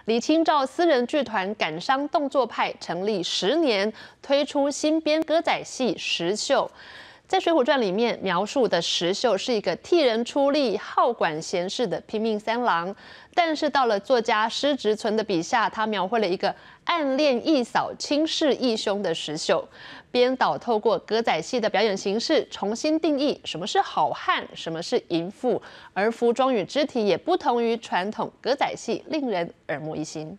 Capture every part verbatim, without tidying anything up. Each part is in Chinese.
李清照私人剧团感伤动作派成立十年，推出新编歌仔戏《石秀》。在《水浒传》里面描述的石秀是一个替人出力、好管闲事的拼命三郎，但是到了作家施植存的笔下，他描绘了一个暗恋义嫂、轻视义兄的石秀。编导透过歌仔戏的表演形式，重新定义什么是好汉，什么是淫妇，而服装与肢体也不同于传统歌仔戏，令人耳目一新。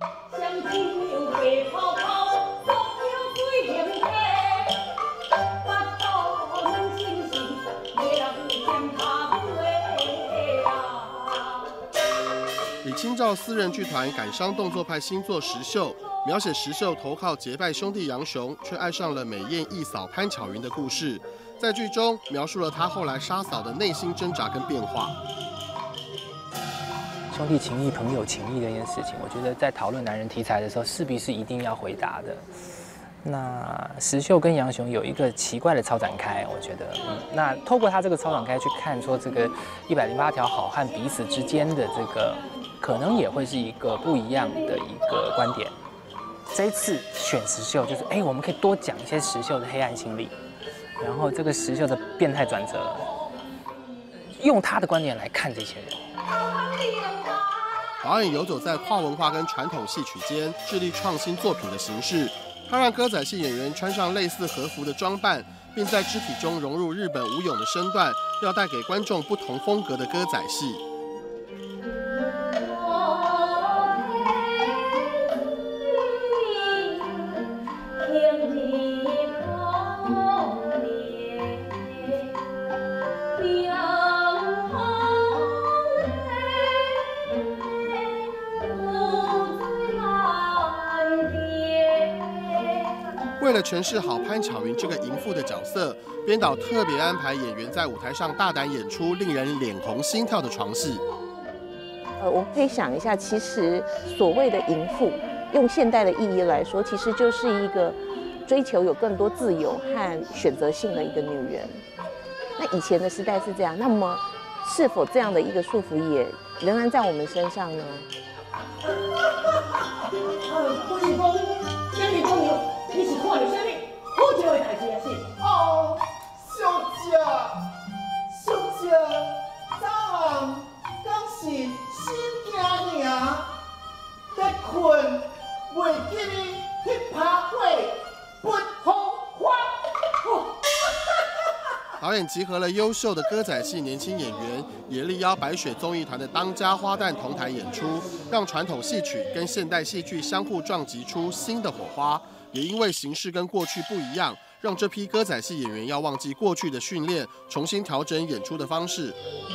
李清照私人剧团感伤动作派新作《石秀》，描写石秀投靠结拜兄弟杨雄，却爱上了美艳义嫂潘巧云的故事。在剧中描述了他后来杀嫂的内心挣扎跟变化。 兄弟情谊、朋友情谊这件事情，我觉得在讨论男人题材的时候，势必是一定要回答的。那石秀跟杨雄有一个奇怪的超展开，我觉得，嗯，那透过他这个超展开去看，说这个一百零八条好汉彼此之间的这个，可能也会是一个不一样的一个观点。这一次选石秀，就是哎，我们可以多讲一些石秀的黑暗心理，然后这个石秀的变态转折，用他的观点来看这些人。 导演游走在跨文化跟传统戏曲间，致力创新作品的形式。他让歌仔戏演员穿上类似和服的装扮，并在肢体中融入日本舞踊的身段，要带给观众不同风格的歌仔戏。为了诠释好潘巧云这个淫妇的角色，编导特别安排演员在舞台上大胆演出令人脸红心跳的床戏。 呃，我们可以想一下，其实所谓的淫妇，用现代的意义来说，其实就是一个追求有更多自由和选择性的一个女人。那以前的时代是这样，那么是否这样的一个束缚也仍然在我们身上呢？ 你是看到什么好笑的代志啊？是哦，小姐，小姐，早晚刚是新惊尔，在困，袂记哩去爬火，不好花。 导演集合了优秀的歌仔戏年轻演员，也力邀白雪综艺团的当家花旦同台演出，让传统戏曲跟现代戏剧相互撞击出新的火花。也因为形式跟过去不一样，让这批歌仔戏演员要忘记过去的训练，重新调整演出的方式。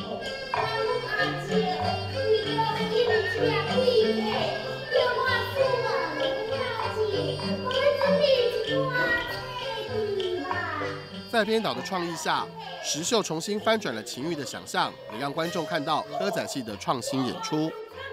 在编导的创意下，石秀重新翻转了情欲的想象，也让观众看到歌仔戏的创新演出。